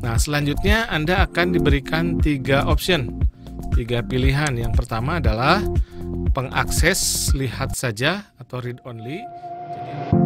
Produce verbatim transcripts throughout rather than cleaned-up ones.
Nah, selanjutnya Anda akan diberikan tiga option, tiga pilihan. Yang pertama adalah pengakses lihat saja atau read only. Jadi,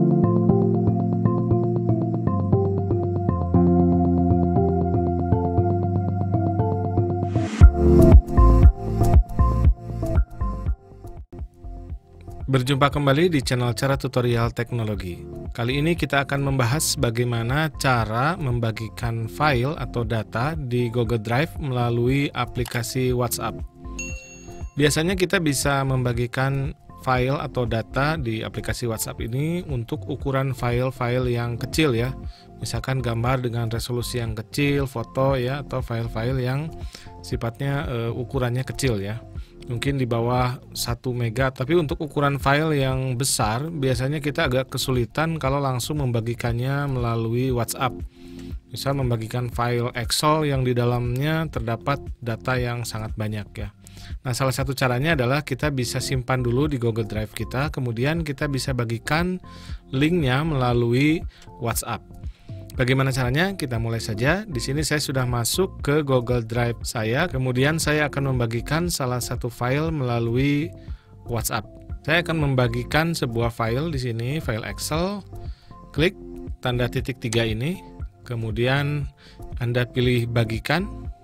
berjumpa kembali di channel Cara Tutorial Teknologi. Kali ini kita akan membahas bagaimana cara membagikan file atau data di Google Drive melalui aplikasi WhatsApp. Biasanya kita bisa membagikan file atau data di aplikasi WhatsApp ini untuk ukuran file-file yang kecil ya. Misalkan gambar dengan resolusi yang kecil, foto ya, atau file-file yang sifatnya uh, ukurannya kecil ya. Mungkin di bawah satu mega, tapi untuk ukuran file yang besar biasanya kita agak kesulitan kalau langsung membagikannya melalui WhatsApp. Misal membagikan file Excel yang di dalamnya terdapat data yang sangat banyak ya. Nah, salah satu caranya adalah kita bisa simpan dulu di Google Drive kita, kemudian kita bisa bagikan linknya melalui WhatsApp. Bagaimana caranya? Kita mulai saja. Di sini saya sudah masuk ke Google Drive saya, kemudian saya akan membagikan salah satu file melalui WhatsApp. Saya akan membagikan sebuah file di sini, file Excel. Klik tanda titik tiga ini, kemudian Anda pilih bagikan.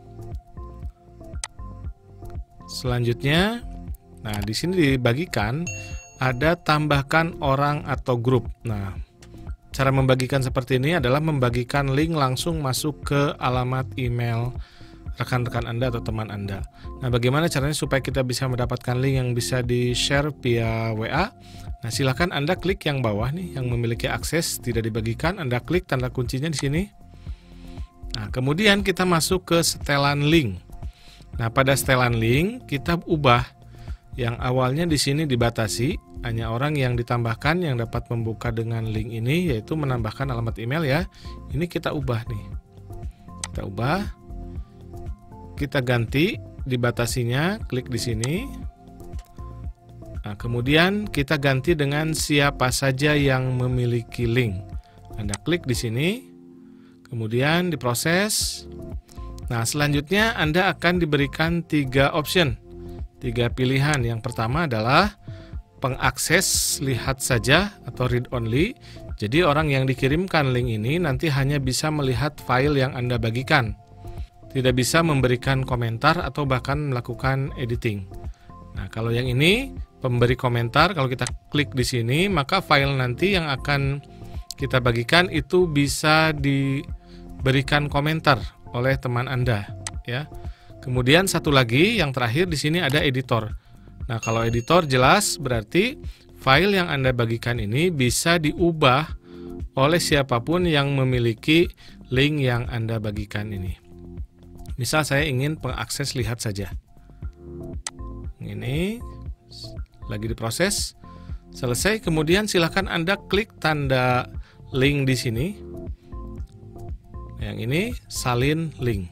Selanjutnya, nah di sini dibagikan ada tambahkan orang atau grup. Nah, cara membagikan seperti ini adalah membagikan link langsung masuk ke alamat email rekan-rekan Anda atau teman Anda. Nah, bagaimana caranya supaya kita bisa mendapatkan link yang bisa di-share via W A? Nah, silahkan Anda klik yang bawah nih, yang memiliki akses tidak dibagikan. Anda klik tanda kuncinya di sini. Nah, kemudian kita masuk ke setelan link. Nah, pada setelan link kita ubah yang awalnya di sini dibatasi, hanya orang yang ditambahkan yang dapat membuka dengan link ini, yaitu menambahkan alamat email ya. Ini kita ubah nih. Kita ubah. Kita ganti dibatasinya, klik di sini. Nah, kemudian kita ganti dengan siapa saja yang memiliki link. Anda klik di sini. Kemudian diproses. Nah, selanjutnya Anda akan diberikan tiga option, tiga pilihan. Yang pertama adalah pengakses lihat saja atau read only. Jadi orang yang dikirimkan link ini nanti hanya bisa melihat file yang Anda bagikan. Tidak bisa memberikan komentar atau bahkan melakukan editing. Nah, kalau yang ini pemberi komentar, kalau kita klik di sini, maka file nanti yang akan kita bagikan itu bisa diberikan komentar oleh teman Anda ya. Kemudian satu lagi yang terakhir di sini ada editor. Nah, kalau editor jelas berarti file yang Anda bagikan ini bisa diubah oleh siapapun yang memiliki link yang Anda bagikan ini. Misal saya ingin pengakses lihat saja. Ini lagi diproses. Selesai, kemudian silakan Anda klik tanda link di sini. Yang ini salin link.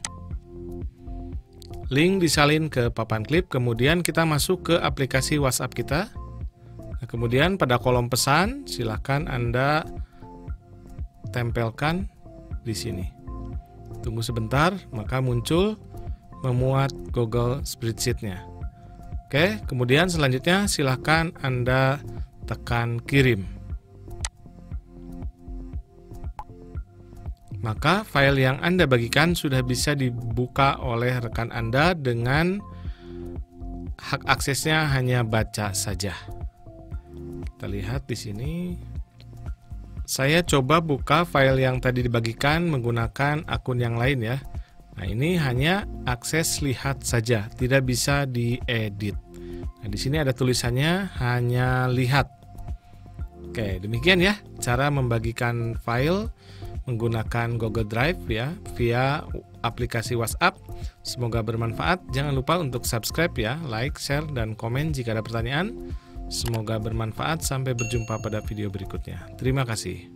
Link disalin ke papan klip, kemudian kita masuk ke aplikasi WhatsApp kita. Nah, kemudian pada kolom pesan silahkan Anda tempelkan di sini. Tunggu sebentar, maka muncul memuat Google Spreadsheet-nya. Oke, kemudian selanjutnya silahkan Anda tekan kirim. Maka file yang Anda bagikan sudah bisa dibuka oleh rekan Anda dengan hak aksesnya hanya baca saja. Kita lihat di sini. Saya coba buka file yang tadi dibagikan menggunakan akun yang lain ya. Nah, ini hanya akses lihat saja, tidak bisa diedit. Nah, di sini ada tulisannya hanya lihat. Oke, demikian ya cara membagikan file menggunakan Google Drive ya via aplikasi WhatsApp. Semoga bermanfaat. Jangan lupa untuk subscribe ya, like, share, dan komen jika ada pertanyaan. Semoga bermanfaat. Sampai berjumpa pada video berikutnya. Terima kasih.